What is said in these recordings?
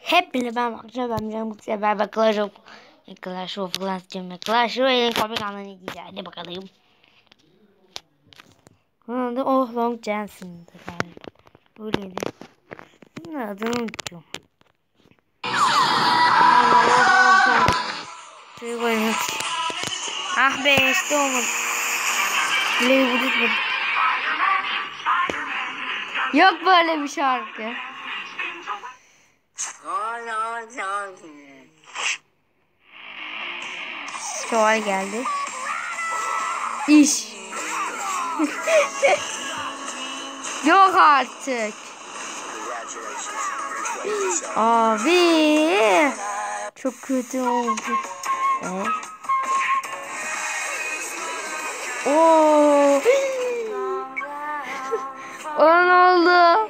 Hepinize ben bakacağım. Ben Can bu sefer ve Clash of Clans diyorum. Clash Royale'in komik anlarını izleyeceğiz. Hadi bakalım. Bunun adı Oh Long Johnson'dı galiba. Böyleydi. Bunun adını unuttum. Şuraya koyayım. Ah be işte olmadı. Bileği vurdurtmadım. Yok böyle bir şarkı. Şöval geldi. İş. Yok artık. Abi. Çok kötü oldu. Oo. O ne oldu?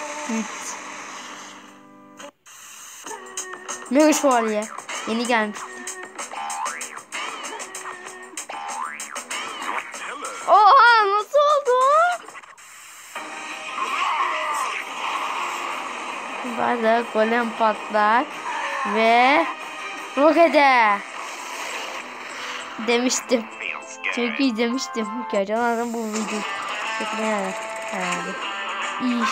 Mega Şövalye. Yeni gelmiş. Oha nasıl oldu? Burada golem patlar ve rokete demiştim. Çünkü izlemiştim. Gerçekten bu videoyu çekmeye herhalde. İş.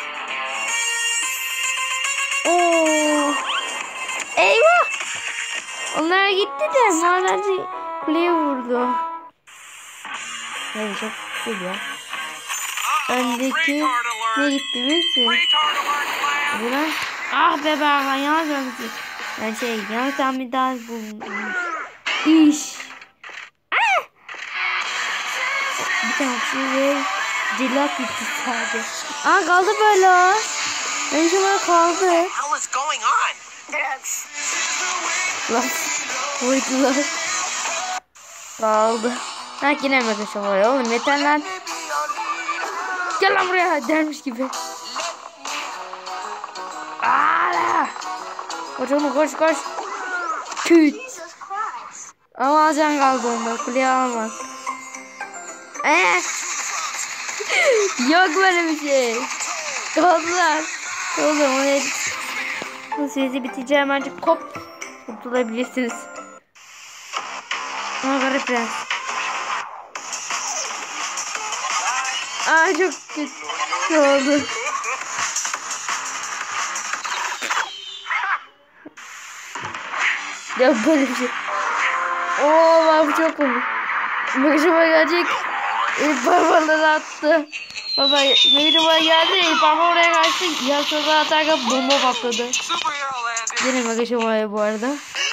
Oo. Eyvah. Onlar gitti de madenci kuleye vurdu. Evet çok güzel. Öndeki ne gitti misin? Buradan ah be ben yanlış görmüşüm. Ben yanlış tahmin daha buldum. İş. Bir tane ve cilat gitti sadece. Aa kaldı böyle. Ben şu böyle kaldı. Lan. Vurdular. Kaldı. Ha yine Mega Şövalye oğlum yeter lan. Gel lan buraya dermiş gibi. Aaa. Koş oğlum koş. Küt. Ama can kaldı onda. Kuleye alamaz. Yok böyle bir şey. Kaldılar. Oğlum o ne? Bu süresi bitince hemencik kurtulabilirsiniz. Ama garip prens. Aa çok kötü oldu. Yok böyle bir şey. Oo bu çok komik. Başıma gelecek. Parmağını attı. Baba Megacığım geldi. Parmağı oraya kaçtı. Yasada atarken bomba patladı. Yine Megacığım bu arada.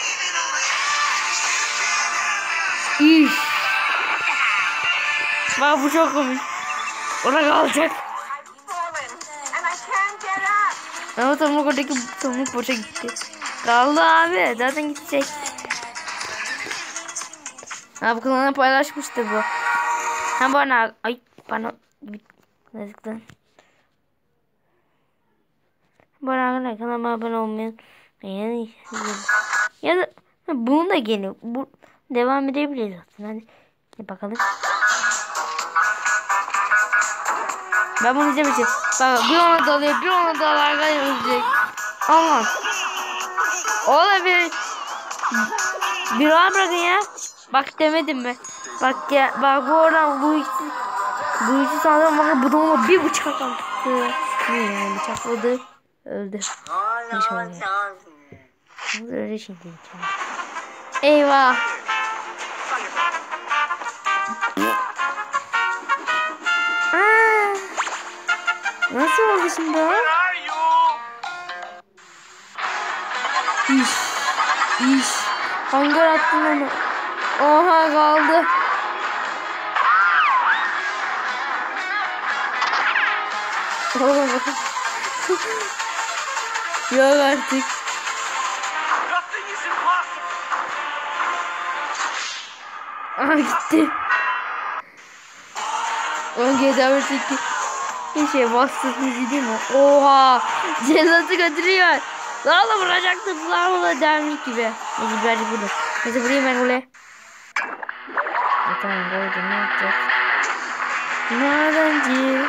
İş. Bak bu çok komik. Orada kalacak. Ama Tomruk oradaki Tomruk boşa gitti. Kaldı abi. Zaten gidecek. Ha bu kanalına paylaşmıştı bu. Ha bana yazıklar. Bana kanalıma abone olmayı ya da bunu da geliyor. Bu devam edebiliriz aslında. Hadi bakalım. Ben bunu izlemeyeceğim. Bak bir ona dalıyor, bir ona dalarken ölecek. Aman. Oğlum bir rahat bırakın ya. Bak demedim mi? Bak ya, bak bu oradan bu ikisi sanırım bakın bu da ona bir bıçak attı. Ne bıçakladı. Öldü. Ne şöyle. Öyle şimdi. Eyvah. Nasıl oldu şimdi o? İş. Hangi attın onu? Oha kaldı. Yok artık. Aha gitti. O GDR8 bir şey bastı bizi değil mi? Oha! Cellatı götürüyor. Lala vuracaktı. Lala dermiş gibi. Neyse birazcık vurdu. Neyse vurayım ben oraya. Tamam böyle ne yapacağız? Narenci.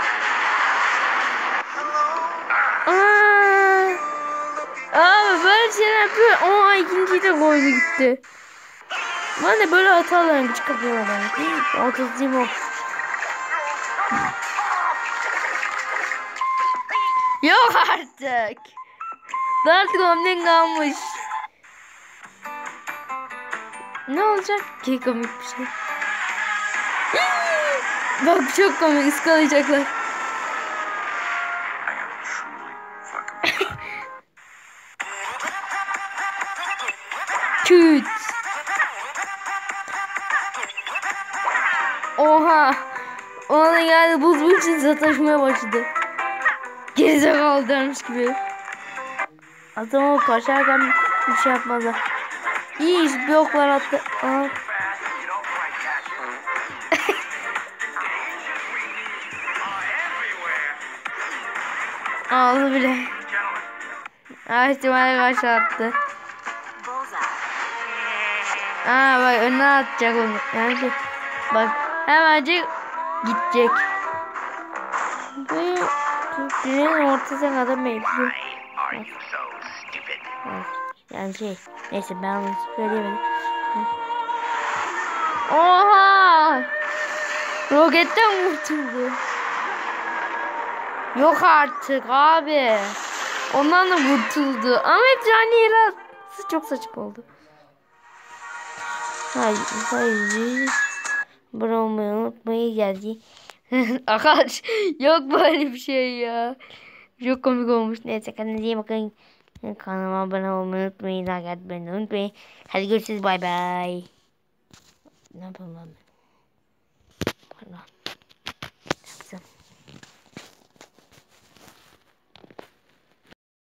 şeyler yapıyor. Aa ikinciyi de koydu gitti. Ben de böyle hatalarım gıcık kapıyorum adamı. Otuzayım o. Yok artık. Artık omlen kalmış. Ne olacak ki komik bir şey. Bak çok komik ıskalayacaklar. Küt. Oha. Ona da geldi buz için sataşmaya başladı. Gerizekalı dermiş gibi. Adamı koşarken bir şey yapmadı. İyi iş bir oklar attı. Aa. Aldı bile. İhtimalle karşı attı. Aa bak önüne atacak onu. Yani bak hemencik gidecek. Bu tüplerin ortasına kadar bekliyor. Yani şey neyse ben onu söyleyemedim. Oha! Roketten kurtuldu. Yok artık abi. Ondan da kurtuldu. Ama hep canlı yere attı. Çok saçma oldu. Hayır. Bırakmayı unutmayı geldi. Akaç. Yok böyle bir şey ya. Çok komik olmuş. Neyse kendinize iyi bakın. Kanalıma abone olmayı unutmayın. Like atmayı unutmayın. Hadi görüşürüz. Bay bay. Ne yapalım ben? Pardon.